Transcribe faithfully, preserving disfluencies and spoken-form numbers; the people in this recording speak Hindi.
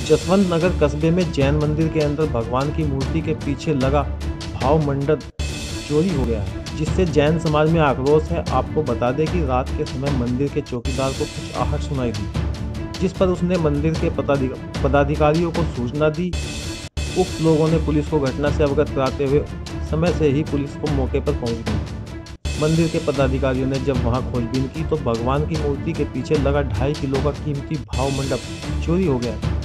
जसवंत नगर कस्बे में जैन मंदिर के अंदर भगवान की मूर्ति के पीछे लगा भाव मंडप चोरी हो गया है, जिससे जैन समाज में आक्रोश है। आपको बता दें कि रात के समय मंदिर के चौकीदार को कुछ आहट सुनाई दी, जिस पर उसने मंदिर के पदाधिक- पदाधिकारियों को सूचना दी। उक्त लोगों ने पुलिस को घटना से अवगत कराते हुए समय से ही पुलिस को मौके पर पहुंच गई। मंदिर के पदाधिकारियों ने जब वहां खोजबीन की तो भगवान की मूर्ति के पीछे लगा ढाई किलो का कीमती भाव मंडप चोरी हो गया।